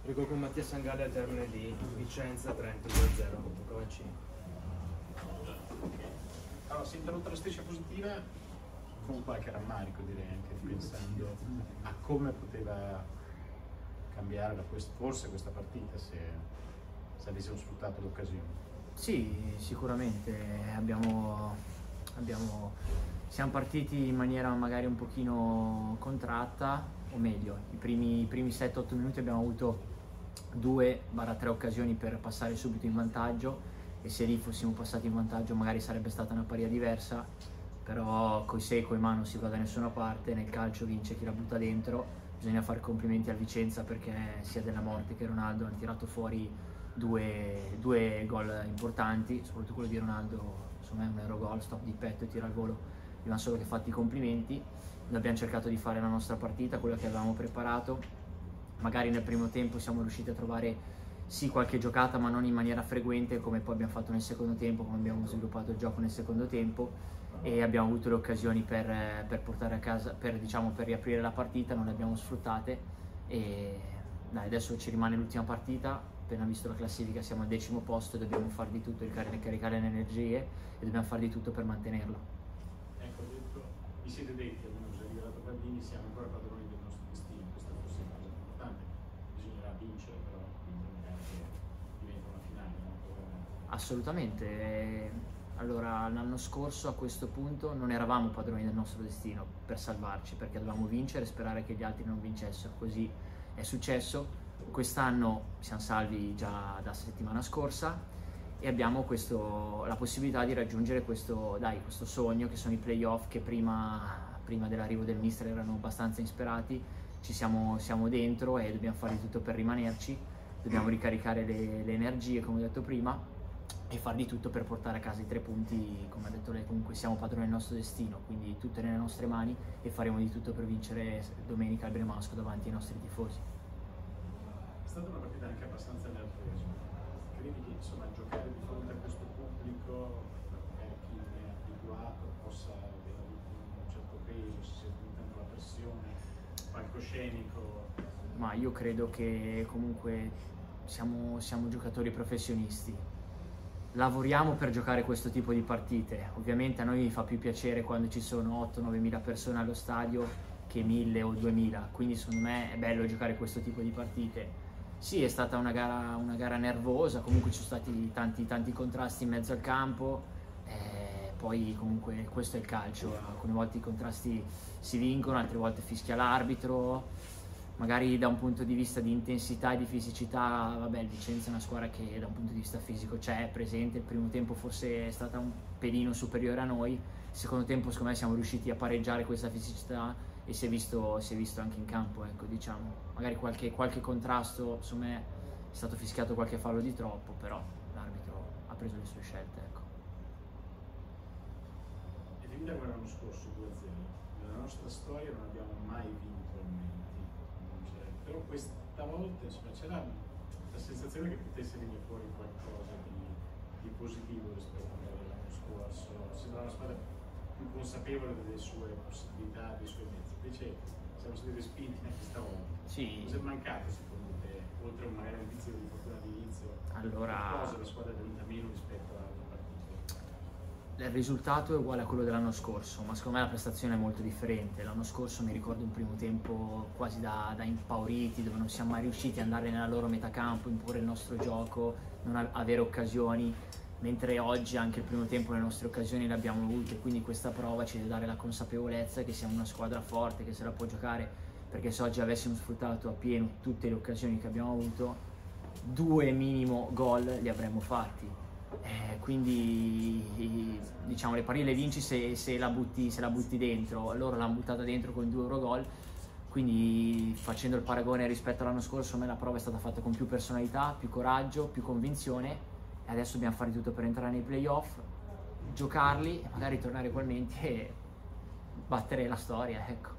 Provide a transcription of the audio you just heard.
Ricordo con Mattia Sangalli al termine di Vicenza, Trento 2-0 contro Cavaccini. Allora, si è interrotta la striscia positiva con qualche rammarico, direi, anche pensando a come poteva cambiare forse questa partita se avessimo sfruttato l'occasione. Sì, sicuramente siamo partiti in maniera magari un pochino contratta, o meglio, i primi 7-8 minuti abbiamo avuto 2-3 occasioni per passare subito in vantaggio, e se lì fossimo passati in vantaggio magari sarebbe stata una paria diversa, però coi sei coi mano non si va da nessuna parte, nel calcio vince chi la butta dentro. Bisogna fare complimenti al Vicenza perché sia Della Morte che Ronaldo hanno tirato fuori due gol importanti, soprattutto quello di Ronaldo, insomma è un Eurogol, stop di petto e tira al volo, gli vanno solo che fatti i complimenti. Noi abbiamo cercato di fare la nostra partita, quello che avevamo preparato, magari nel primo tempo siamo riusciti a trovare sì qualche giocata ma non in maniera frequente come poi abbiamo fatto nel secondo tempo, come abbiamo sviluppato il gioco nel secondo tempo, e abbiamo avuto le occasioni per portare a casa, per riaprire la partita, non le abbiamo sfruttate e dai, adesso ci rimane l'ultima partita. Appena visto la classifica siamo al 10° posto e dobbiamo fare di tutto, caricare le energie e dobbiamo fare di tutto per mantenerlo. Ecco, vi siete detti, almeno si è rivelato Baldini, siamo ancora padroni del nostro destino, questa forse è una cosa importante, bisognerà vincere, però magari diventa una finale, no? Assolutamente. Allora, l'anno scorso a questo punto non eravamo padroni del nostro destino per salvarci, perché dovevamo vincere e sperare che gli altri non vincessero, così è successo. Quest'anno siamo salvi già da settimana scorsa e abbiamo la possibilità di raggiungere questo sogno che sono i playoff, che prima dell'arrivo del mister erano abbastanza insperati. Siamo dentro e dobbiamo fare di tutto per rimanerci, dobbiamo ricaricare le energie come ho detto prima e fare di tutto per portare a casa i 3 punti. Come ha detto lei, comunque siamo padroni del nostro destino, quindi tutto è nelle nostre mani e faremo di tutto per vincere domenica al Bremasco davanti ai nostri tifosi. È stata una partita anche abbastanza nervosa. Credi che insomma giocare di fronte a questo pubblico, magari chi non è abituato, possa avere un certo peso, si sente tanto la pressione, palcoscenico? Ma io credo che comunque siamo giocatori professionisti. Lavoriamo per giocare questo tipo di partite. Ovviamente a noi fa più piacere quando ci sono 8-9 mila persone allo stadio che 1000 o 2000, quindi secondo me è bello giocare questo tipo di partite. Sì, è stata una gara nervosa, comunque ci sono stati tanti contrasti in mezzo al campo, poi comunque questo è il calcio, alcune volte i contrasti si vincono, altre volte fischia l'arbitro. Magari da un punto di vista di intensità e di fisicità, vabbè, il Vicenza è una squadra che da un punto di vista fisico è presente. Il primo tempo forse è stata un pelino superiore a noi, il secondo tempo secondo me siamo riusciti a pareggiare questa fisicità e si è visto anche in campo, ecco, diciamo. Magari qualche contrasto, insomma è stato fischiato qualche fallo di troppo, però l'arbitro ha preso le sue scelte, ecco. E finita come l'anno scorso 2-0, nella nostra storia non abbiamo mai vinto al Menti, però questa volta insomma, c'era la sensazione che potesse venire fuori qualcosa di positivo rispetto all'anno scorso. Sembrava una squadra più consapevole delle sue possibilità, dei suoi mezzi. Invece siamo stati respinti anche stavolta. Sì. Cosa è mancato secondo te, oltre magari un vizio di fortuna all'inizio? Allora, cosa la squadra è venuta meno rispetto alla partita? il risultato è uguale a quello dell'anno scorso, ma secondo me la prestazione è molto differente. L'anno scorso mi ricordo un primo tempo quasi da impauriti, dove non siamo mai riusciti ad andare nella loro metacampo, imporre il nostro gioco, non avere occasioni, mentre oggi anche il primo tempo le nostre occasioni le abbiamo avute, quindi questa prova ci deve dare la consapevolezza che siamo una squadra forte, che se la può giocare, perché se oggi avessimo sfruttato appieno tutte le occasioni che abbiamo avuto, 2 minimo gol li avremmo fatti. Quindi diciamo le parie le vinci se la butti dentro. Loro l'hanno buttata dentro con 2 Eurogol, quindi facendo il paragone rispetto all'anno scorso, a me la prova è stata fatta con più personalità, più coraggio, più convinzione e adesso dobbiamo fare tutto per entrare nei playoff, giocarli e magari tornare ugualmente e battere la storia, ecco.